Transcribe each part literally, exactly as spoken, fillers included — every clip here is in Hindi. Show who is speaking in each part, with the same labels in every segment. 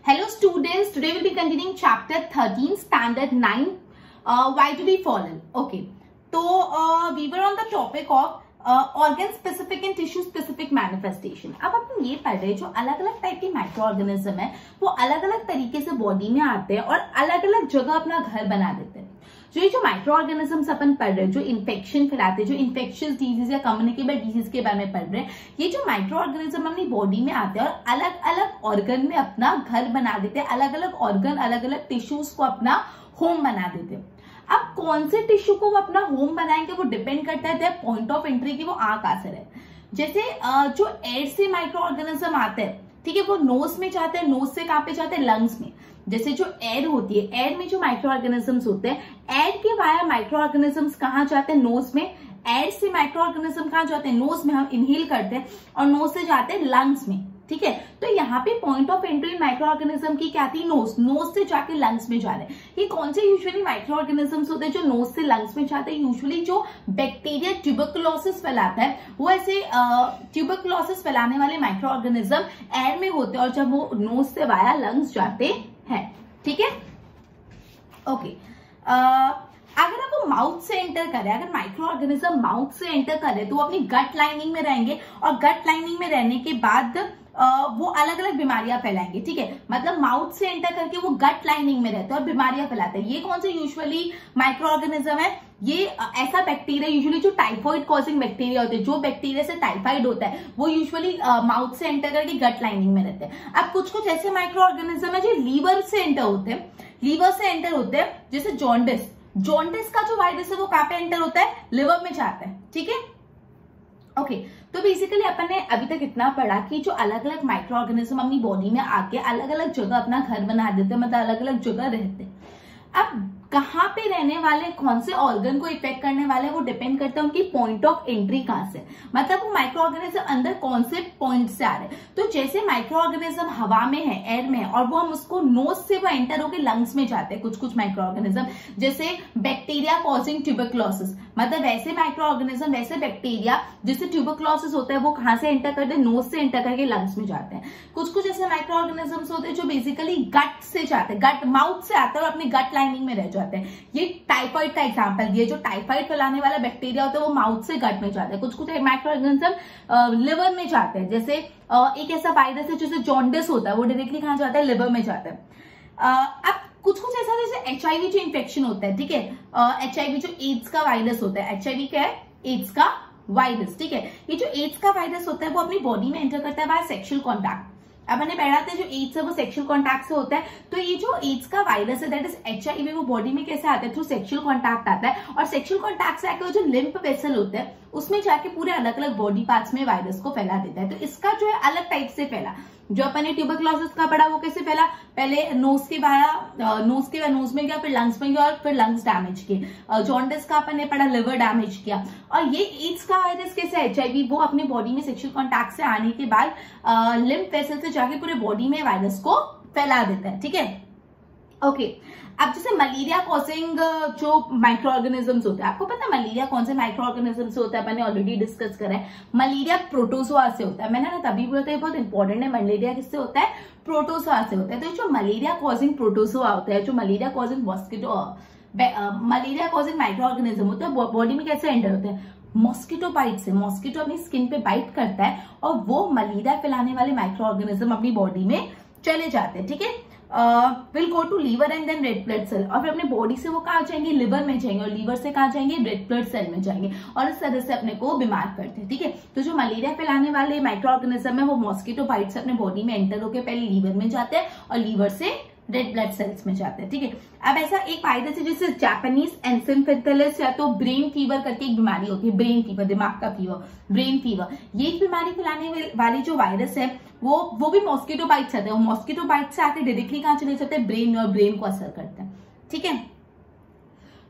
Speaker 1: Hello students, today we'll be continuing chapter thirteen, standard nine. Uh, why do we fallen? Okay, so uh, we were on the topic of uh, organ specific and tissue specific manifestation. अब अपन ये पढ़ रहे हैं जो अलग अलग टाइप के माइक्रो ऑर्गेनिज्म है वो अलग अलग तरीके से बॉडी में आते हैं और अलग अलग जगह अपना घर बना देते हैं. जो ये जो माइक्रो ऑर्गेनिजम्स अपन पढ़ रहे हैं जो इन्फेक्शन फैलाते हैं, जो इन्फेक्शियस डिजीज या कम्युनिकेबल डिजीज के बारे में पढ़ रहे हैं, ये जो माइक्रो ऑर्गेनिज्म अपनी बॉडी में आते हैं और अलग अलग ऑर्गन में अपना घर बना देते हैं, अलग अलग ऑर्गन अलग अलग टिश्यूज को अपना होम बना देते हैं. अब कौन से टिश्यू को वो अपना होम बनाएंगे वो डिपेंड करता है पॉइंट ऑफ एंट्री की वो आ कहां से है. जैसे जो एयर से माइक्रो ऑर्गेनिज्म आते हैं, ठीक है, वो नोज में जाते हैं. नोज से कहां पे जाते हैं? लंग्स में. जैसे जो एयर होती है, एयर में जो माइक्रो ऑर्गेनिजम्स होते हैं, एयर के वाया माइक्रो ऑर्गेनिजम्स कहां जाते हैं? नोज में. एयर से माइक्रो ऑर्गेनिज्म कहां जाते हैं? नोज में हम इनहेल करते हैं और नोज से जाते हैं लंग्स में. ठीक है, तो यहाँ पे point of entry micro organism की क्या थी? नोज. नोज से जाके लंग्स में जा रहे हैं. ये कौन से यूजुअली माइक्रो ऑर्गेनिजम्स होते हैं जो नोज से लंग्स में जाते हैं? यूजुअली जो बैक्टीरिया ट्यूबरकुलोसिस फैलाता है वो ऐसे ट्यूबरकुलोसिस फैलाने वाले माइक्रो ऑर्गेनिज्म एयर में होते हैं और जब वो नोज से वाया लंग्स जाते हैं. ठीक है, ओके. अगर आप वो माउथ से एंटर करें, अगर माइक्रो ऑर्गेनिज्म माउथ से एंटर करे तो वो अपनी गट लाइनिंग में रहेंगे और गट लाइनिंग में रहने के बाद आ, वो अलग अलग बीमारियां फैलाएंगे. ठीक है, मतलब माउथ से एंटर करके वो गट लाइनिंग में रहते हैं और बीमारियां फैलाते हैं. ये कौन से यूजुअली माइक्रो ऑर्गेनिज्म है? ये ऐसा बैक्टीरिया यूजुअली जो टाइफॉइड कॉजिंग बैक्टीरिया होते हैं, जो बैक्टीरिया से टाइफाइड होता है वो यूजुअली माउथ से एंटर करके गट लाइनिंग में रहते हैं. अब कुछ कुछ ऐसे माइक्रो ऑर्गेनिज्म है जो लीवर से एंटर होते हैं. लीवर से एंटर होते हैं जैसे जॉन्डिस. जॉन्डिस का जो वायरस है वो कहां पे एंटर होता है? लिवर में जाता है. ठीक है, ओके. तो बेसिकली अपन ने अभी तक इतना पढ़ा कि जो अलग अलग माइक्रो ऑर्गेनिज्म अपनी बॉडी में आके अलग अलग जगह अपना घर बना देते हैं, मतलब अलग अलग जगह रहते हैं. अब कहां पे रहने वाले, कौन से ऑर्गन को इफेक्ट करने वाले वो डिपेंड करता है उनकी पॉइंट ऑफ एंट्री कहां से, मतलब वो माइक्रो ऑर्गेनिज्म अंदर कौन से पॉइंट से आ रहे हैं. तो जैसे माइक्रो ऑर्गेनिज्म हवा में है, एयर में है, और वो हम उसको नोज से वो एंटर होकर लंग्स में जाते हैं. कुछ कुछ माइक्रो ऑर्गेनिज्म जैसे बैक्टीरिया कॉजिंग ट्यूबरकुलोसिस, मतलब वैसे माइक्रो ऑर्गेनिज्म वैसे बैक्टीरिया जिससे ट्यूबरकुलोसिस होता है वो कहां से एंटर करते हैं? नोज से एंटर करके लंग्स में जाते हैं. कुछ कुछ ऐसे माइक्रो ऑर्गेनिजम्स होते हैं जो बेसिकली गट से जाते हैं, गट माउथ से आते हैं और अपनी गट लाइनिंग में रह जाते हैं. ये टाइफाइड का एग्जांपल दिए. जो टाइफाइड फैलाने वाला बैक्टीरिया होता है वो माउथ से गट में जाता है. कुछ कुछ माइक्रो ऑर्गेनिज्म लिवर में जाते हैं. जैसे एक ऐसा वायरस है जैसे जॉन्डिस होता है वो डायरेक्टली कहां जाता है? लिवर में जाता है. अब कुछ कुछ ऐसा जैसे एचआईवी जो इन्फेक्शन होता है, ठीक है, एचआईवी जो एड्स का वायरस होता है. एचआईवी क्या है? एड्स का वायरस. ठीक है, ये जो एड्स का वायरस होता है वो अपनी बॉडी में एंटर करता है बाय सेक्सुअल कॉन्टैक्ट. अब मैंने पढ़ा था जो एड्स है वो सेक्सुअल कॉन्टैक्ट से होता है. तो ये जो एड्स का वायरस है दैट इज एचआईवी वो बॉडी में कैसे आता है? थ्रू सेक्सुअल कॉन्टैक्ट आता है. और सेक्सुअल कॉन्टैक्ट से आके वो जो लिम्फ वेसल होते हैं उसमें जाके पूरे अलग अलग बॉडी पार्ट्स में वायरस को फैला देता है. तो इसका जो है अलग टाइप से फैला. जो अपन ने ट्यूबरकुलोसिस का पढ़ा वो कैसे फैला? पहले नोज के वाया नोज के नोज में गया, फिर लंग्स में गया और फिर लंग्स डैमेज किए. जॉन्डिस का अपन ने पढ़ा लिवर डैमेज किया. और ये एड्स का वायरस कैसे? एचआईवी वो अपनी बॉडी में सेक्सुअल कॉन्टैक्ट से आने के बाद लिम्फ वेसल से जाके पूरे बॉडी में वायरस को फैला देता है. ठीक है, ओके. अब जैसे मलेरिया कॉजिंग जो माइक्रो ऑर्गेनिजम्स होते हैं, आपको पता है मलेरिया कौन से माइक्रो ऑर्गेनिज्म से होता है? मैंने ऑलरेडी डिस्कस करा है. मलेरिया प्रोटोजोआ से होता है. मैंने ना तभी बोला था ये बहुत इंपॉर्टेंट है. मलेरिया किससे होता है? प्रोटोजोआ से होता है. तो जो मलेरिया कॉजिंग प्रोटोजोआ होता है, जो malaria causing mosquito malaria causing microorganism होता है, बॉडी में कैसे एंटर होते हैं? मॉस्किटो बाइट से. मॉस्किटो अपनी स्किन पे बाइट करता है और वो मलेरिया फैलाने वाले माइक्रो ऑर्गेनिज्म अपनी बॉडी में चले जाते हैं. ठीक है, will go to liver and then red blood cell. और फिर अपने बॉडी से वो कहाँ जाएंगे? लिवर में जाएंगे. और लीवर से कहाँ जाएंगे? रेड ब्लड सेल में जाएंगे और इस तरह से अपने को बीमार करते हैं. ठीक है, तो जो मलेरिया फैलाने वाले माइक्रो ऑर्गेनिज्म है वो मॉस्किटो बाइट से अपने बॉडी में एंटर होकर पहले लीवर में जाते हैं और लीवर से रेड ब्लड सेल्स में जाते हैं. ठीक है, अब ऐसा एक वायरस है जिससे जापानीज एन्सेफेलाइटिस या तो ब्रेन फीवर करके एक बीमारी होती है. ब्रेन फीवर, दिमाग का फीवर, ब्रेन फीवर. ये एक बीमारी फैलाने वाली जो वायरस है वो वो भी मॉस्किटो बाइट से आते हैं. मॉस्किटो बाइट से आके डायरेक्टली कहां चले जाते हैं? ब्रेन, और ब्रेन को असर करते हैं. ठीक है,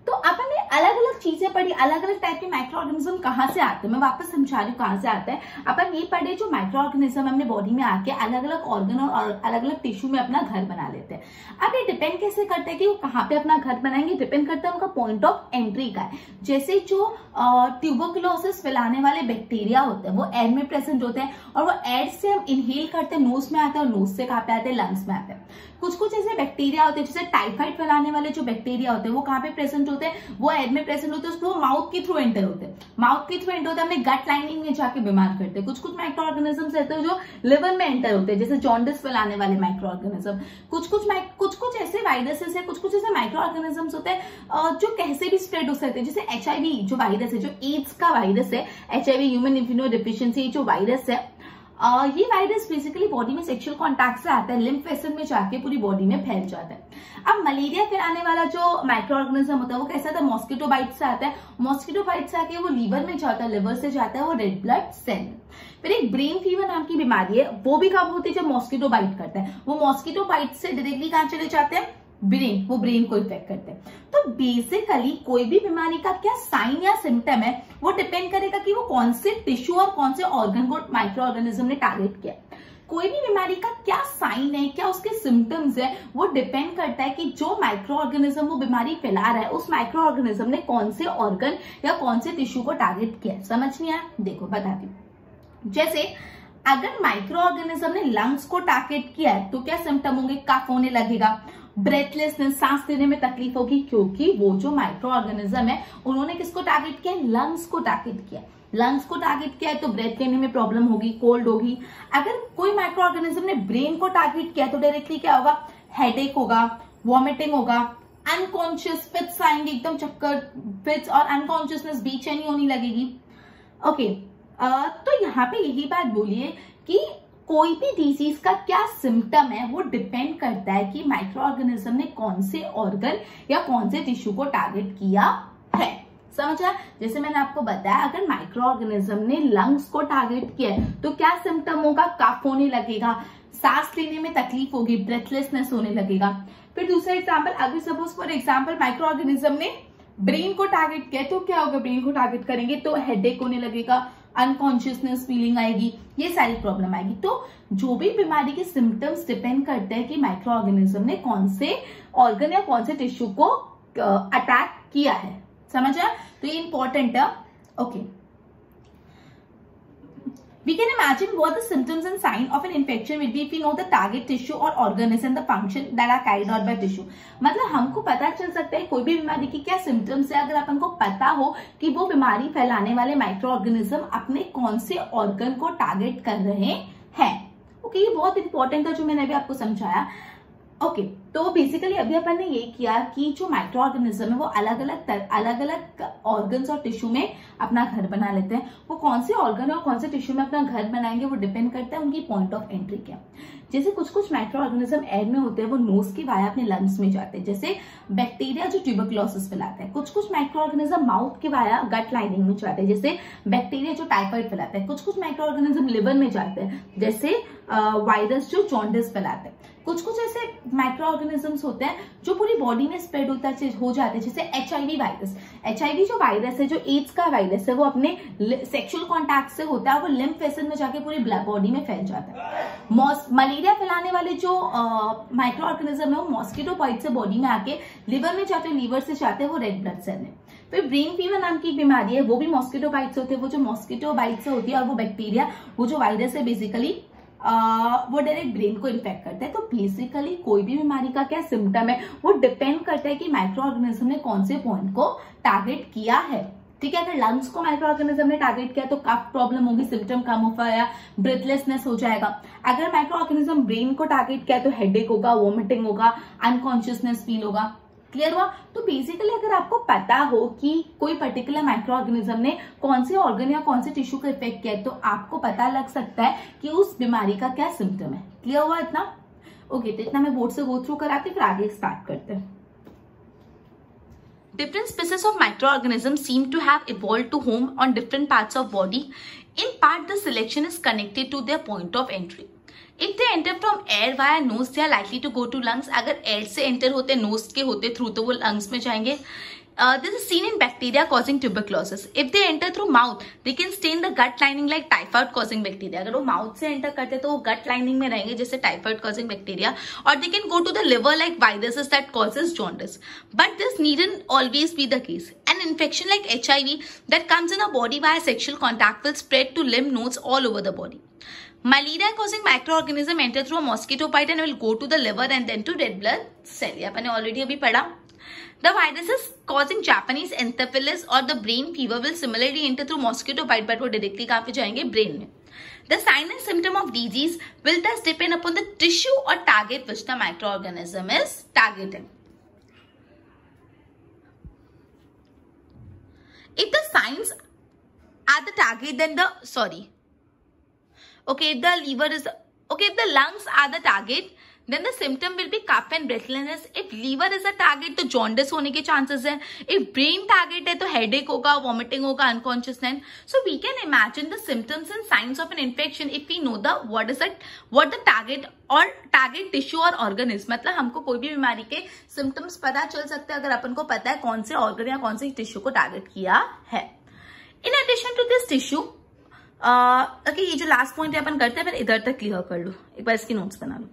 Speaker 1: तो अपन ने अलग अलग चीजें पढ़ी, अलग अलग टाइप के माइक्रो ऑर्गेनिज्म कहाँ से आते हैं, मैं वापस समझा रही हूँ कहाँ से आते हैं। अपन ये पढ़े जो माइक्रो ऑर्गेनिज्म अपने बॉडी में आके अलग अलग ऑर्गन और अलग अलग टिश्यू में अपना घर बना लेते हैं। अब ये डिपेंड कैसे करते हैं कि वो कहाँ पे अपना घर बनाएंगे, डिपेंड करता है उनका पॉइंट ऑफ एंट्री का है। जैसे जो ट्यूबरकुलोसिस फैलाने वाले बैक्टीरिया होते हैं वो एयर में प्रेजेंट होते हैं और वो एयर से हम इनहेल करते हैं, नोज में आते हैं और नोज से कहाँ पे आते हैं, लंग्स में आते हैं। कुछ कुछ ऐसे बैक्टीरिया होते हैं जैसे टाइफाइड फैलाने वाले जो बैक्टीरिया होते हैं वो कहाँ पे प्रेजेंट होते हैं, वो एयर में प्रेजेंट होते हैं, उसको माउथ के थ्रू एंटर होते हैं, माउथ के थ्रू एंटर होते हैं, अपने गट लाइनिंग में जाके बीमार करते हैं। कुछ कुछ माइक्रो ऑर्गेनिजम्स रहते हैं जो लिवर में एंटर होते हैं, जैसे जॉन्डिस फैलाने वाले माइक्रो ऑर्गेनिज्म। कुछ कुछ कुछ कुछ ऐसे वायरसेस है, कुछ कुछ ऐसे माइक्रो ऑर्गेनिजम्स होते हैं जो कैसे भी स्प्रेड हो सकते हैं, जैसे एचआईवी जो वायरस है, जो एड्स का वायरस है, एचआईवी ह्यूमन इम्यूनोडेफिशिएंसी जो वायरस है, Uh, ये वायरस बेसिकली बॉडी में सेक्सुअल कांटेक्ट से आता है, लिम्फ वेसल में जाके पूरी बॉडी में फैल जाता है। अब मलेरिया फैलाने वाला जो माइक्रो ऑर्गेनिज्म होता है वो कैसा था, मॉस्किटो बाइट से आता है, मॉस्किटो बाइट से आके वो लीवर में जाता है, लिवर से जाता है वो रेड ब्लड सेल। फिर एक ब्रेन फीवर नाम की बीमारी है, वो भी कब होती है, जब मॉस्किटो बाइट करता है, वो मॉस्किटो बाइट से डायरेक्टली कहां चले जाते हैं, ब्रेन, वो ब्रेन को इफेक्ट करते हैं। तो बेसिकली कोई भी बीमारी का क्या साइन या सिम्टम है वो डिपेंड करेगा कि वो कौन से टिश्यू और कौन से ऑर्गन को माइक्रो ऑर्गेनिज्म ने टारगेट किया। कोई भी बीमारी का क्या साइन है, क्या उसके सिम्टम्स है, वो डिपेंड करता है कि जो माइक्रो ऑर्गेनिज्म वो बीमारी फैला रहा है उस माइक्रो ऑर्गेनिज्म ने कौन से ऑर्गन या कौन से टिश्यू को टारगेट किया। समझ नहीं आया, देखो बताती हूँ। जैसे अगर माइक्रो ऑर्गेनिज्म ने लंग्स को टारगेट किया है तो क्या सिम्टम होंगे, कफ होने लगेगा, ब्रेथलेसनेस, सांस लेने में तकलीफ होगी, क्योंकि वो जो माइक्रो ऑर्गेनिज्म है उन्होंने किसको टारगेट किया, लंग्स को टारगेट किया। लंग्स को टारगेट किया है तो ब्रेथ लेने में प्रॉब्लम होगी, कोल्ड होगी। अगर कोई माइक्रो ऑर्गेनिज्म ने ब्रेन को टारगेट किया तो डायरेक्टली क्या होगा, हेडेक होगा, वॉमिटिंग होगा, अनकॉन्शियस फिट्स आएंगे, एकदम चक्कर फिट्स और अनकॉन्शियसनेस, बेचैनी होने लगेगी। ओके, तो यहाँ पे यही बात बोलिए कि कोई भी डिजीज का क्या सिम्टम है वो डिपेंड करता है कि माइक्रो ऑर्गेनिज्म ने कौन से ऑर्गन या कौन से टिश्यू को टारगेट किया है। समझा? जैसे मैंने आपको बताया, अगर माइक्रो ऑर्गेनिज्म ने लंग्स को टारगेट किया है तो क्या सिम्टम होगा, कफ होने लगेगा, सांस लेने में तकलीफ होगी, ब्रेथलेसनेस होने लगेगा। फिर दूसरा एग्जाम्पल, अगर suppose for example microorganism ने ब्रेन को टारगेट किया तो क्या होगा, ब्रेन को टारगेट करेंगे तो हेडेक होने लगेगा, अनकॉन्शियसनेस फीलिंग आएगी, ये सारी प्रॉब्लम आएगी। तो जो भी बीमारी के सिम्टम्स डिपेंड करते हैं कि माइक्रो ऑर्गेनिज्म ने कौन से ऑर्गन या कौन से टिश्यू को अटैक किया है। समझा? तो ये इंपॉर्टेंट है। Okay, we can imagine what the symptoms and sign of an infection will be if we know the target tissue or organism and the function that are carried out by tissue। मतलब हमको पता चल सकता है कोई भी बीमारी की क्या सिम्टम्स है अगर अपन को पता हो कि वो बीमारी फैलाने वाले माइक्रो ऑर्गेनिज्म अपने कौन से ऑर्गन को टारगेट कर रहे हैं। ओके, ये बहुत इंपॉर्टेंट है जो मैंने अभी आपको समझाया। ओके okay, तो बेसिकली अभी अपन ने ये किया कि जो माइक्रो ऑर्गेनिज्म है वो अलग अलग अलग अलग ऑर्गन्स और टिश्यू में अपना घर बना लेते हैं। वो कौन से ऑर्गन और कौन से टिश्यू में अपना घर बनाएंगे वो डिपेंड करता है उनकी पॉइंट ऑफ एंट्री क्या। जैसे कुछ कुछ माइक्रो ऑर्गेनिज्म एयर में होते हैं, वो नोज के वाया अपने लंग्स में जाते हैं, जैसे बैक्टीरिया जो ट्यूबरकुलोसिस फैलाता है। कुछ कुछ माइक्रो ऑर्गेनिज्म माउथ के वाया गट लाइनिंग में जाते हैं, जैसे बैक्टीरिया जो टाइफाइड फैलाता है। कुछ कुछ माइक्रो ऑर्गेनिज्म लिवर में जाते हैं, जैसे वायरस जो जॉन्डिस फैलाते हैं। कुछ कुछ ऐसे माइक्रो ऑर्गेनिजम्स होते हैं जो पूरी बॉडी में स्प्रेड होता है हो जाते हैं, जैसे एचआईवी वायरस। एचआईवी जो वायरस है, जो एड्स का वायरस है, वो अपने सेक्सुअल कांटेक्ट से होता है, वो लिम्फ वेसल में जाके पूरी बॉडी में फैल जाता है। मलेरिया फैलाने वाले जो माइक्रो ऑर्गेनिज्म है वो मॉस्किटो बाइट से बॉडी में आके लिवर में जाते हैं, लीवर से जाते हैं वो रेड ब्लड सेल में। फिर ब्रेन फीवर नाम की बीमारी है, वो भी मॉस्किटो बाइट से होती है। वो जो मॉस्किटो बाइट से होती है और वो बैक्टीरिया, वो जो वायरस है बेसिकली Uh, वो डायरेक्ट ब्रेन को इन्फेक्ट करता है। तो बेसिकली कोई भी बीमारी का क्या सिम्टम है वो डिपेंड करता है कि माइक्रो ऑर्गेनिज्म ने कौन से पॉइंट को टारगेट किया है। ठीक है, अगर लंग्स को माइक्रो ऑर्गेनिज्म ने टारगेट किया तो कफ प्रॉब्लम होगी, सिम्टम कम हो पाया, ब्रेथलेसनेस हो जाएगा। अगर माइक्रो ऑर्गेनिज्म ब्रेन को टारगेट किया तो हेडेक होगा, वॉमिटिंग होगा, अनकॉन्शियसनेस फील होगा। क्लियर हुआ? तो बेसिकली अगर आपको पता हो कि कोई पर्टिकुलर माइक्रो ऑर्गेनिज्म ने कौन से ऑर्गन या कौन से टिश्यू को इफेक्ट किया है तो आपको पता लग सकता है कि उस बीमारी का क्या सिम्टम है। क्लियर हुआ इतना? ओके, तो इतना मैं बोर्ड से गो थ्रू कराती, फिर आगे स्टार्ट करते हैं। Different species of microorganisms seem to have evolved to home on different parts of body. In part, the selection is connected to their point of entry. If they enter from air via nose, they are likely to go to lungs. अगर air से enter होते, nose के होते through, तो वो lungs में जाएंगे. Uh, this is seen in bacteria causing tuberculosis. If they enter through mouth, they can stain the gut lining like typhoid causing bacteria. अगर वो mouth से enter करते तो वो gut lining में रहेंगे जैसे typhoid causing bacteria. Or they can go to the liver like viruses that causes jaundice. But this needn't always be the case. An infection like H I V that comes in a body via sexual contact will spread to lymph nodes all over the body. Malaria causing microorganism enter through a mosquito bite and will go to the liver and then to red blood cell. ये अपने already अभी पढ़ा. The viruses causing Japanese encephalitis or the brain fever will similarly enter through mosquito bite, but वो directly कहाँ पे जाएंगे? Brain में. The sign and symptom of disease will thus depend upon the tissue or target which the microorganism is targeting. If the signs are the target, then the sorry. Okay, if the liver is okay, if the lungs are the target, then the symptom will be cough and breathlessness. If liver is a target, तो jaundice होने के chances है. If brain target है तो headache होगा, vomiting होगा, unconsciousness. So we can imagine the symptoms and signs of an infection if we know the what is it, what the target or target tissue or organ is. मतलब हमको कोई भी बीमारी के symptoms पता चल सकते हैं अगर अपन को पता है कौन से organ या कौन से tissue को target किया है. In addition to this tissue, uh, okay, ये जो last point है अपन करते हैं फिर इधर तक clear कर लो. एक बार इसकी notes बना लो.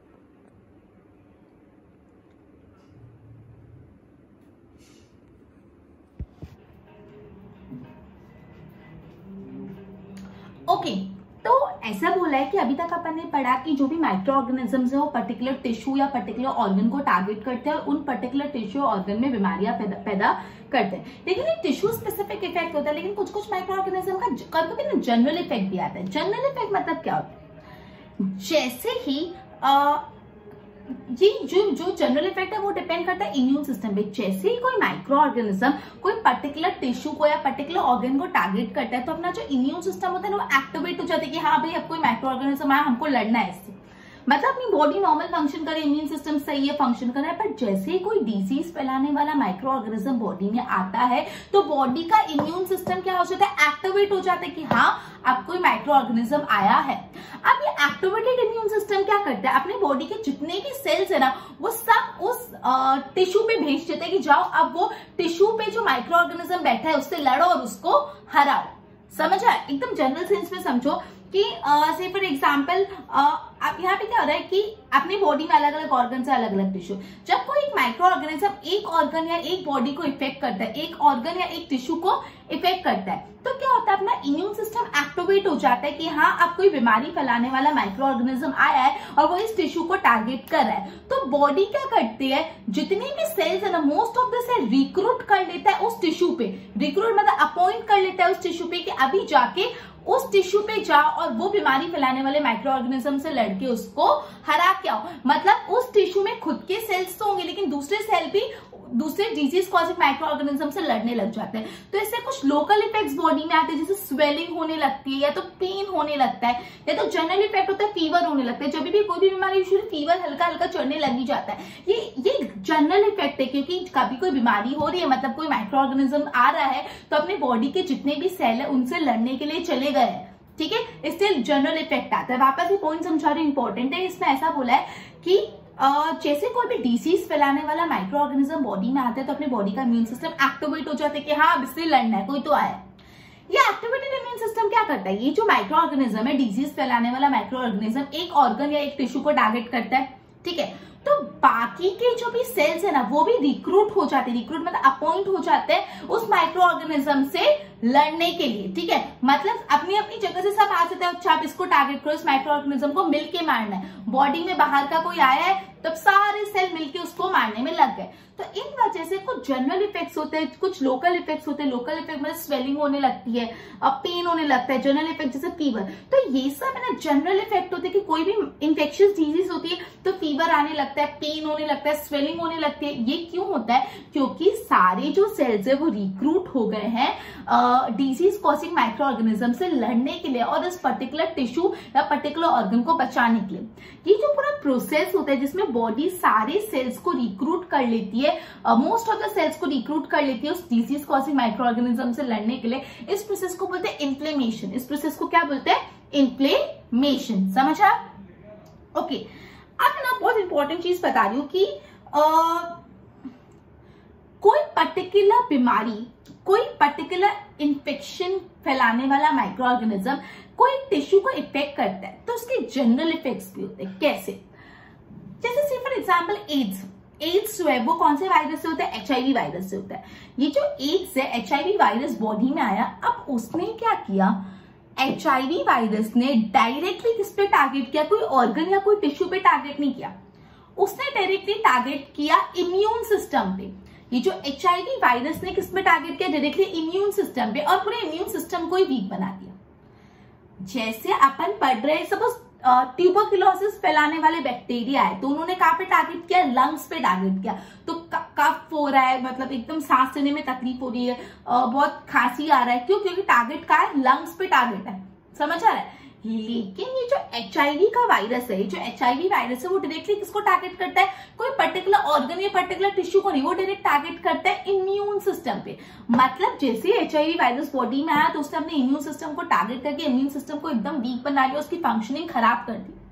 Speaker 1: ओके okay, तो ऐसा बोला है कि अभी तक अपन ने पढ़ा कि जो भी माइक्रो ऑर्गेनिजम्स है वो पर्टिकुलर टिश्यू या पर्टिकुलर ऑर्गन को टारगेट करते हैं और उन पर्टिकुलर टिश्यू ऑर्गन में बीमारियां पैदा, पैदा करते हैं. लेकिन एक टिश्यू स्पेसिफिक इफेक्ट होता है, लेकिन कुछ कुछ माइक्रो ऑर्गेनिज्म का कभी कभी ना जनरल इफेक्ट भी आता है. जनरल इफेक्ट मतलब क्या होता है? जैसे ही आ, जी जो जो जनरल इफेक्ट है वो डिपेंड करता है इम्यून सिस्टम पे. जैसे ही कोई माइक्रो ऑर्गेनिज्म कोई पर्टिकुलर टिश्यू को या पर्टिकुलर ऑर्गन को टारगेट करता है तो अपना जो इम्यून सिस्टम होता है वो एक्टिवेट हो जाता है कि हाँ भाई अब कोई माइक्रो ऑर्गेनिज्म आया, हमको लड़ना है इससे. मतलब अपनी बॉडी नॉर्मल फंक्शन करे, इम्यून सिस्टम सही है, फंक्शन कर रहा है. पर जैसे ही कोई डिजीज फैलाने वाला माइक्रो ऑर्गेनिज्म बॉडी में आता है तो बॉडी का इम्यून सिस्टम क्या हो जाता है? एक्टिवेट हो जाता है कि हाँ अब कोई माइक्रो ऑर्गेनिज्म आया है. अब ये एक्टिवेटेड इम्यून सिस्टम क्या करता है? अपने बॉडी के जितने भी सेल्स है ना वो सब उस टिश्यू पे भेज देते हैं कि जाओ अब वो टिश्यू पे जो माइक्रो ऑर्गेनिज्म बैठा है उससे लड़ो और उसको हराओ. समझ आया? एकदम जनरल सेंस में समझो कि से फॉर एग्जाम्पल अब यहाँ पे क्या हो रहा है कि अपनी बॉडी में अलग अलग ऑर्गन से अलग अलग टिश्यू, जब कोई एक माइक्रो ऑर्गेनिज्म एक ऑर्गन या एक बॉडी को इफेक्ट करता है, एक ऑर्गन या एक टिश्यू को इफेक्ट करता है, तो क्या होता है अपना इम्यून सिस्टम एक्टिवेट हो जाता है कि हाँ अब कोई बीमारी फैलाने वाला माइक्रो ऑर्गेनिज्म आया है और वो इस टिश्यू को टारगेट कर रहा है. तो बॉडी क्या करती है? जितनी भी सेल्स है ना most of the cell recruit कर लेता है उस टिश्यू पे. रिक्रूट मतलब अपॉइंट कर लेता है उस टिश्यू पे कि अभी जाके उस टिश्यू पे जाओ और वो बीमारी फैलाने वाले माइक्रो ऑर्गेनिज्म से लड़के उसको हरा के आओ. मतलब उस टिश्यू में खुद के सेल्स तो होंगे लेकिन दूसरे सेल भी दूसरे डिजीज कॉजिंग माइक्रो ऑर्गेनिज्म से लड़ने लग जाते हैं. तो इससे कुछ लोकल इफेक्ट्स बॉडी में आते हैं जैसे स्वेलिंग होने लगती है या तो पेन होने लगता है या तो जनरल इफेक्ट होता है फीवर होने लगता है. जब भी कोई भी बीमारी यूजुअली फीवर हल्का हल्का चढ़ने लग ही जाता है. ये ये जनरल इफेक्ट है क्योंकि कभी कोई बीमारी हो रही है मतलब कोई माइक्रो ऑर्गेनिज्म आ रहा है तो अपने बॉडी के जितने भी सेल है उनसे लड़ने के लिए चले गए हैं. ठीक है, इससे जनरल इफेक्ट आता है. वापस ये पॉइंट समझा रही हूं, इंपॉर्टेंट है. इसमें ऐसा बोला है कि Uh, जैसे कोई भी डिसीज फैलाने वाला माइक्रो ऑर्गेनिज्म बॉडी में आता है तो अपने बॉडी का इम्यून सिस्टम एक्टिवेट हो जाता है कि हाँ अब इससे लड़ना है, कोई तो आया. ये एक्टिवेटेड इम्यून सिस्टम क्या करता है? ये जो माइक्रो ऑर्गेनिज्म है, डिजीज फैलाने वाला माइक्रो ऑर्गेनिज्म एक ऑर्गन या एक टिश्यू को टारगेट करता है. ठीक है, तो बाकी के जो भी सेल्स है ना वो भी रिक्रूट हो जाते हैं. रिक्रूट मतलब अपॉइंट हो जाते हैं उस माइक्रो ऑर्गेनिज्म से लड़ने के लिए. ठीक है, मतलब अपनी अपनी जगह से सब आ जाते हैं. अच्छा आप इसको टारगेट करो, इस माइक्रो ऑर्गेनिज्म को मिलके मारना है. बॉडी में बाहर का कोई आया है तब सारे सेल मिलके उसको मारने में लग गए. तो इन वजह से कुछ जनरल इफेक्ट्स होते हैं, कुछ लोकल इफेक्ट्स होते हैं. लोकल इफेक्ट मतलब स्वेलिंग होने लगती है, पेन होने लगता है. जनरल इफेक्ट जैसे फीवर. तो ये सब है ना जनरल इफेक्ट होते हैं कि कोई भी इंफेक्शियस डिजीज होती है तो फीवर आने लगता है, पेन होने लगता है, स्वेलिंग होने लगती है. ये क्यों होता है? क्योंकि सारे जो सेल्स है वो रिक्रूट हो गए हैं डिजीज कॉजिंग माइक्रो ऑर्गेनिज्म से लड़ने के लिए और इस पर्टिकुलर टिश्यू या पर्टिकुलर ऑर्गन को बचाने के लिए. ये जो पूरा प्रोसेस होता है जिसमें बॉडी सारे सेल्स को रिक्रूट कर लेती है, मोस्ट ऑफ द सेल्स को रिक्रूट कर लेती है उस डिजीज कॉजिंग माइक्रो ऑर्गेनिज्म से लड़ने के लिए, इस प्रोसेस को बोलते हैं इन्फ्लेमेशन. इस प्रोसेस को क्या बोलते हैं? इन्फ्लेमेशन. समझा? ओके, अब ना बहुत इंपॉर्टेंट चीज बता रही हूँ कि आ, कोई पर्टिकुलर बीमारी, कोई पर्टिकुलर इंफेक्शन फैलाने वाला माइक्रो ऑर्गेनिज्म कोई टिश्यू को इफेक्ट करता है तो उसके जनरल इफेक्ट्स भी होते हैं। कैसे? जैसे see for example AIDS. AIDS जो है वो कौन से वायरस से होता है? एचआईवी वायरस से होता है। ये जो एड्स है, एचआईवी वायरस बॉडी में आया, अब उसने क्या किया, एचआईवी वायरस ने डायरेक्टली किस पे टारगेट किया? कोई ऑर्गन या कोई टिश्यू पे टारगेट नहीं किया, उसने डायरेक्टली टारगेट किया इम्यून सिस्टम पे। ये जो एचआईवी वायरस ने किस पे टारगेट किया? डायरेक्टली इम्यून सिस्टम पे, और पूरे इम्यून सिस्टम को ही वीक बना दिया। जैसे अपन पढ़ रहे, सपोज ट्यूबरक्लोसिस फैलाने वाले बैक्टीरिया है, तो उन्होंने कहां पे टारगेट किया? लंग्स पे टारगेट किया। तो कफ हो रहा है, मतलब एकदम सांस लेने में तकलीफ हो रही है, बहुत खांसी आ रहा है, क्यों? क्योंकि टारगेट का है, लंग्स पे टारगेट है। समझ आ रहा है? लेकिन ये जो एचआईवी का वायरस है, जो एचआईवी वायरस है, वो डायरेक्टली किसको टारगेट करता है? कोई पर्टिकुलर ऑर्गन या पर्टिकुलर टिश्यू को नहीं, वो डायरेक्ट टारगेट करता है इम्यून सिस्टम पे। मतलब जैसे एचआईवी वायरस बॉडी में आया तो उसने अपने इम्यून सिस्टम को टारगेट करके इम्यून सिस्टम को एकदम वीक बना दिया, उसकी फंक्शनिंग खराब कर दी।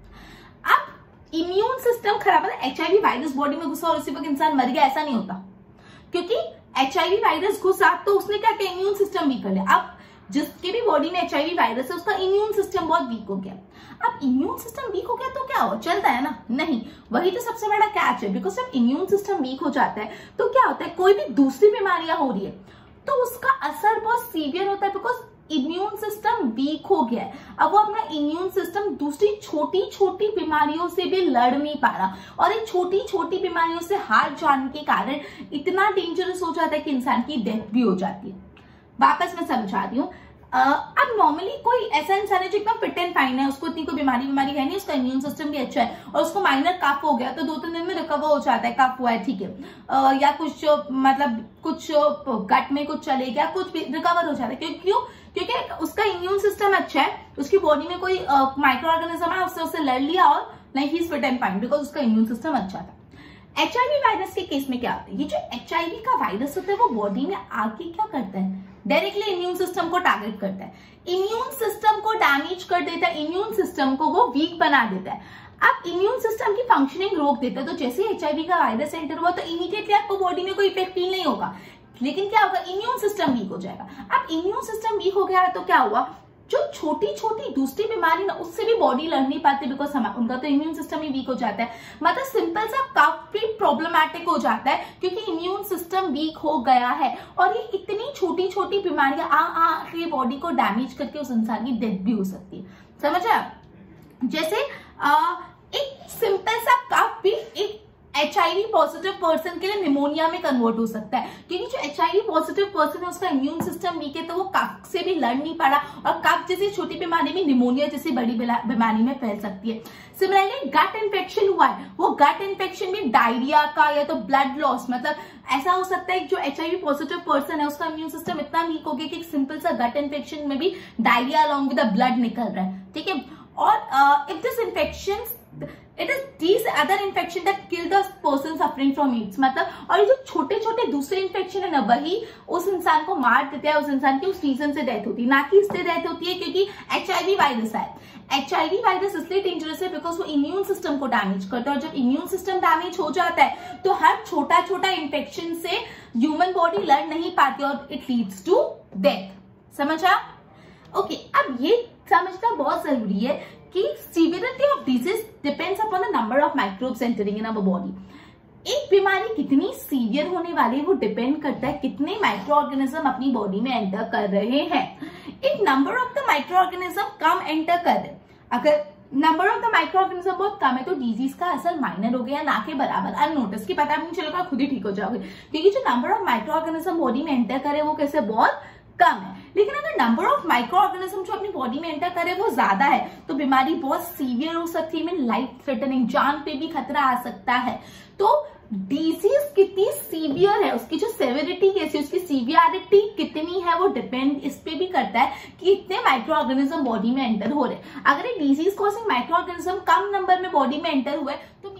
Speaker 1: अब इम्यून सिस्टम खराब, मतलब एचआईवी वायरस बॉडी में घुसा और उसी वक्त इंसान मर गया, ऐसा नहीं होता, क्योंकि एचआईवी वायरस घुसा तो उसने क्या किया? इम्यून सिस्टम वीक कर लिया। अब जिसके भी बॉडी में एचआईवी वायरस है, उसका इम्यून सिस्टम बहुत वीक हो गया। अब इम्यून सिस्टम वीक हो गया तो क्या हो? चलता है ना? नहीं, वही तो सबसे बड़ा कैच है। बिकॉज जब इम्यून सिस्टम वीक हो जाता है तो क्या होता है, कोई भी दूसरी बीमारियां हो रही है तो उसका असर बहुत सीवियर होता है, बिकॉज इम्यून सिस्टम वीक हो गया है। अब वो अपना इम्यून सिस्टम दूसरी छोटी छोटी बीमारियों से भी लड़ नहीं पा रहा, और इन छोटी छोटी बीमारियों से हार जाने के कारण इतना डेंजरस हो जाता है कि इंसान की डेथ भी हो जाती है। वापस मैं समझा रही हूँ। अब नॉर्मली कोई ऐसा इंसान है जो एकदम फिट एंड फाइन है, उसको इतनी कोई बीमारी बीमारी है नहीं, उसका इम्यून सिस्टम भी अच्छा है, और उसको माइनर कफ हो गया तो दो तीन दिन में रिकवर हो जाता है, कफ हुआ है ठीक है, आ, या कुछ मतलब कुछ गट में कुछ चले गया, कुछ भी रिकवर हो जाता है। क्यों? क्यों? क्योंकि उसका इम्यून सिस्टम अच्छा है, उसकी बॉडी में कोई माइक्रो ऑर्गेनिज्म है, उससे उससे लड़ लिया और नहीं, he is fit and fine because उसका इम्यून सिस्टम अच्छा था। एचआईवी वायरस के केस में क्या होता है, ये जो एचआईवी का वायरस होता है वो बॉडी में आके क्या करता है? डायरेक्टली इम्यून सिस्टम को टारगेट करता है, इम्यून सिस्टम को डैमेज कर देता है, इम्यून सिस्टम को वो वीक बना देता है। अब इम्यून सिस्टम की फंक्शनिंग रोक देता है, तो जैसे एचआईवी का वायरस एंटर हुआ तो इमीडिएटली आपको बॉडी में कोई इफेक्ट फील नहीं होगा, लेकिन क्या होगा? इम्यून सिस्टम वीक हो जाएगा। अब इम्यून सिस्टम वीक हो गया तो क्या हुआ? जो छोटी छोटी दूसरी बीमारी ना, उससे भी बॉडी लड़ नहीं पाती, बिकॉज उनका तो इम्यून सिस्टम ही वीक हो जाता है। मतलब सिंपल सा काफी प्रॉब्लमैटिक हो जाता है, क्योंकि इम्यून सिस्टम वीक हो गया है, और ये इतनी छोटी छोटी बीमारियां आ आ के बॉडी को डैमेज करके उस इंसान की डेथ भी हो सकती है। समझ आया? जैसे आ, एक सिंपल सा कफ भी एक एचआईवी पॉजिटिव पर्सन के लिए निमोनिया में कन्वर्ट हो सकता है, क्योंकि जो एचआईवी पॉजिटिव पर्सन है उसका इम्यून सिस्टम वीक है, तो वो कफ से भी लड़ नहीं पा रहा, और कफ जैसी छोटी बीमारी भी निमोनिया जैसी बड़ी बीमारी में फैल सकती है। सिमिलरली गट इन्फेक्शन हुआ है, वो गट इन्फेक्शन भी डायरिया का या तो ब्लड लॉस, मतलब ऐसा हो सकता है कि जो एचआईवी पॉजिटिव पर्सन है उसका इम्यून सिस्टम इतना वीक हो गया कि एक सिंपल सा गट इन्फेक्शन में भी diarrhoea along with the blood निकल रहा है, ठीक है। और if this infection It is these other infection that kill the person suffering from AIDS, मतलब और ये जो छोटे छोटे दूसरे इन्फेक्शन है ना, वही उस इंसान को मार देते हैं, उस इंसान की उस रीजन से डेथ होती है, ना कि इससे डेथ होती है क्योंकि एचआईवी वायरस है। एचआईवी वायरस इसलिए डेंजरस है बिकॉज वो इम्यून सिस्टम को डैमेज करता है, और जब इम्यून सिस्टम डैमेज हो जाता है तो हर छोटा छोटा इन्फेक्शन से ह्यूमन बॉडी लड़ नहीं पाती और इट लीड्स टू डेथ। समझा? ओके, अब ये समझना बहुत जरूरी है कि severity of disease depends upon the number of microbes entering in our body. एक बीमारी कितनी सीवियर होने वाली है वो डिपेंड करता है कितने माइक्रो ऑर्गेनिज्म अपनी बॉडी में एंटर कर रहे हैं। एक number of the microorganism कम एंटर कर रहे, अगर number of the microorganism बहुत कम है तो डिजीज का असर माइनर हो गया, ना के बराबर अननोटिस, की पता नहीं चलेगा, खुद ही ठीक हो जाओगे, क्योंकि जो number of microorganism body में एंटर करे वो कैसे बहुत कम है। लेकिन अगर नंबर ऑफ माइक्रो ऑर्गेनिज्म जो अपनी बॉडी में एंटर करे वो ज्यादा है तो बीमारी बहुत सीवियर हो सकती है, मीन लाइफ थ्रेटनिंग, जान पे भी खतरा आ सकता है। तो डिजीज कितनी सीवियर है, उसकी जो सेवेरिटी कैसी, उसकी सीवियरिटी कितनी है, वो डिपेंड इस पे भी करता है कि इतने माइक्रो ऑर्गेनिज्म बॉडी में एंटर हो रहे हैं। अगर एक डिजीज कॉजिंग माइक्रो ऑर्गेनिज्म कम नंबर में बॉडी में एंटर हुआ है तो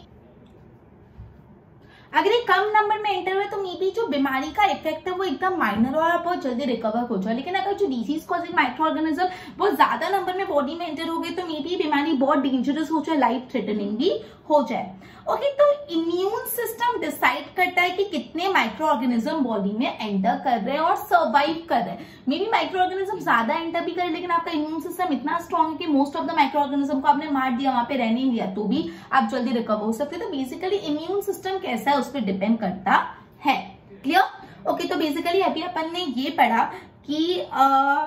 Speaker 1: अगर एक कम नंबर में एंटर हुए तो मे बी जो बीमारी का इफेक्ट है वो एकदम माइनर और बहुत जल्दी रिकवर हो जाए। लेकिन अगर जो डिजीज कॉजिंग माइक्रो ऑर्गेनिज्म बहुत ज्यादा नंबर में बॉडी में एंटर हो गए तो मे बी बीमारी बहुत डेंजरस हो जाए, लाइफ थ्रेटनिंग भी हो जाए। ओके, तो इम्यून सिस्टम डिसाइड करता है कि कितने माइक्रो ऑर्गेनिज्म बॉडी में एंटर कर रहे हैं और सर्वाइव कर रहे हैं। मे बी माइक्रो ऑर्गेनिज्म ज्यादा एंटर भी करे, लेकिन आपका इम्यून सिस्टम इतना स्ट्रॉन्ग है कि most of the microorganism को आपने मार दिया, वहां पे रहने नहीं दिया, तो भी आप जल्दी रिकवर हो सकते हैं। तो बेसिकली इम्यून सिस्टम कैसा है उस पर डिपेंड करता है। क्लियर? ओके, तो बेसिकली अभी अपन ने ये पढ़ा कि आ,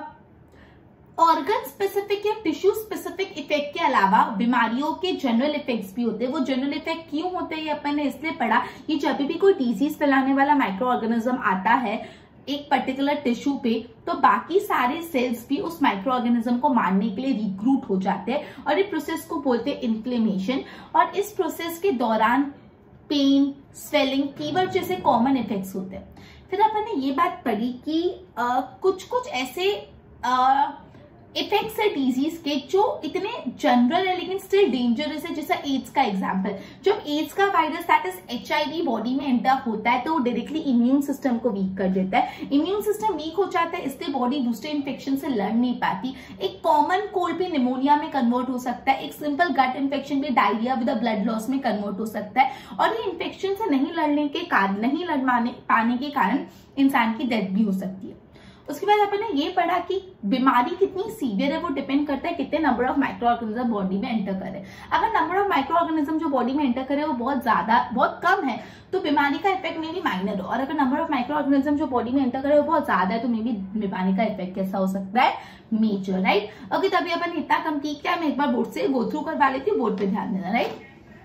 Speaker 1: ऑर्गन स्पेसिफिक या टिश्यू स्पेसिफिक इफेक्ट के अलावा बीमारियों के जनरल इफेक्ट्स भी होते हैं। वो जनरल इफेक्ट क्यों होते हैं ये अपन ने इसलिए पढ़ा कि जब भी कोई डिजीज फैलाने वाला माइक्रो ऑर्गेनिज्म आता है एक पर्टिकुलर टिश्यू पे, तो बाकी सारे सेल्स भी उस माइक्रो ऑर्गेनिज्म को मारने के लिए रिक्रूट हो जाते हैं और इस प्रोसेस को बोलते हैं इन्फ्लेमेशन। और इस प्रोसेस के दौरान पेन, स्वेलिंग, फीवर जैसे कॉमन इफेक्ट्स होते हैं। फिर अपन ने ये बात पढ़ी कि आ, कुछ कुछ ऐसे आ, इफेक्ट्स है डिजीज के जो इतने जनरल है लेकिन स्टिल डेंजरस है, जैसा एड्स का एग्जांपल। जब एड्स का virus that is HIV body में एंटर होता है तो वो डायरेक्टली इम्यून सिस्टम को वीक कर देता है। इम्यून सिस्टम वीक हो जाता है, इसलिए बॉडी दूसरे इन्फेक्शन से लड़ नहीं पाती। एक कॉमन कोल्ड भी निमोनिया में कन्वर्ट हो सकता है, एक सिंपल गट इन्फेक्शन भी डायरिया विद ब्लड लॉस में कन्वर्ट हो सकता है। और ये इन्फेक्शन से नहीं लड़ने के कारण नहीं लड़ पाने के कारण इंसान की डेथ भी हो सकती है। उसके बाद अपन ने ये पढ़ा कि बीमारी कितनी सीवियर है वो डिपेंड करता है कितने number of microorganism body में एंटर करे। अगर नंबर ऑफ माइक्रो ऑर्गेनिज्म जो बॉडी में एंटर करे वो बहुत ज्यादा बहुत कम है तो बीमारी का इफेक्ट में भी माइनर हो, और अगर नंबर ऑफ माइक्रो ऑर्गेनिज्म जो बॉडी में एंटर करे वो बहुत ज्यादा है तो मे बी बीमारी का इफेक्ट कैसा हो सकता है, मेजर। राइट? ओके, तभी अपन इतना कंप्लीट किया। मैं एक बार बोर्ड से गो थ्रू करवा लेती हूँ, बोर्ड पे ध्यान देना। Right?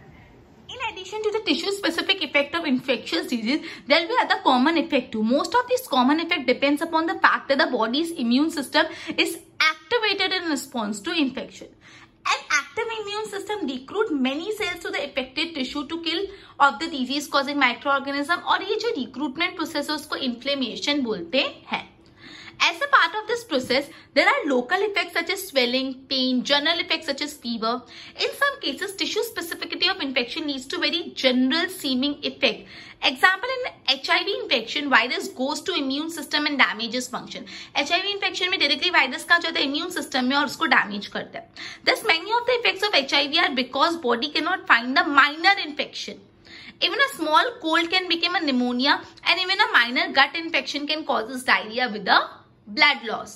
Speaker 1: In addition to the tissue-specific effect of infectious disease, there will be other common effect too. Most of these common effect depends upon the fact that the body's immune system is activated in response to infection. An active immune system recruit many cells to the affected tissue to kill of the disease-causing microorganism, और ये जो recruitment process है उसको inflammation बोलते हैं। As a part of this process, there are local effects such as swelling, pain, general effects such as fever. In some cases, tissue specificity of infection leads to very general seeming effect. Example, in H I V infection, virus goes to immune system and damages function. H I V infection में directly virus का जो है immune system में और उसको damage करता है. Thus, many of the effects of H I V are because body cannot find the minor infection. Even a small cold can become a pneumonia, and even a minor gut infection can cause diarrhea with a blood loss.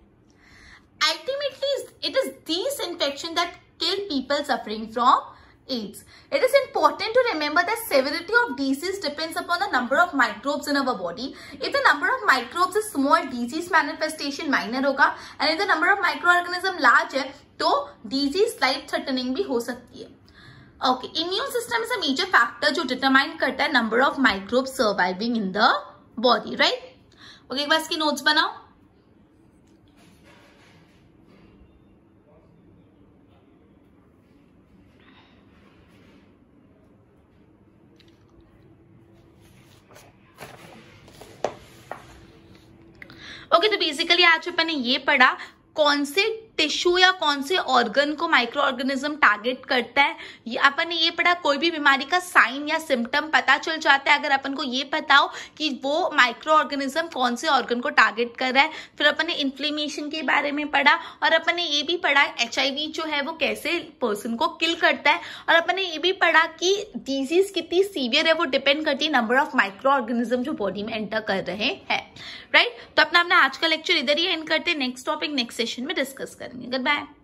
Speaker 1: Ultimately, it is these infections that kill people suffering from AIDS. It is important to remember that severity of disease depends upon the number of microbes in our body. If the number of microbes is small, disease manifestation minor होगा, and if the number of microorganism large है, तो disease life threatening भी हो सकती है. Okay, immune system is a major factor जो determine करता है number of microbes surviving in the body, right? Okay, एक बार इसकी notes बनाओ. ओके, तो बेसिकली आज अपन ने ये पढ़ा कौन से टिश्यू या कौन से ऑर्गन को माइक्रो ऑर्गेनिज्म टारगेट करता है। ये अपन ने ये पढ़ा कोई भी बीमारी का साइन या सिम्टम पता चल जाता है अगर अपन को ये पता हो कि वो माइक्रो ऑर्गेनिज्म कौन से ऑर्गन को टारगेट कर रहा है। फिर अपन ने इन्फ्लेमेशन के बारे में पढ़ा और अपन ने ये भी पढ़ा एचआईवी जो है वो कैसे पर्सन को किल करता है, और अपन ने ये भी पढ़ा कि डिजीज कितनी सीवियर है वो डिपेंड करती है नंबर ऑफ माइक्रो ऑर्गेनिज्म जो बॉडी में एंटर कर रहे हैं। राइट? तो अपना अपना आज का लेक्चर इधर ही एंड करते हैं। नेक्स्ट टॉपिक नेक्स्ट सेशन में डिस्कस करेंगे। Good bye.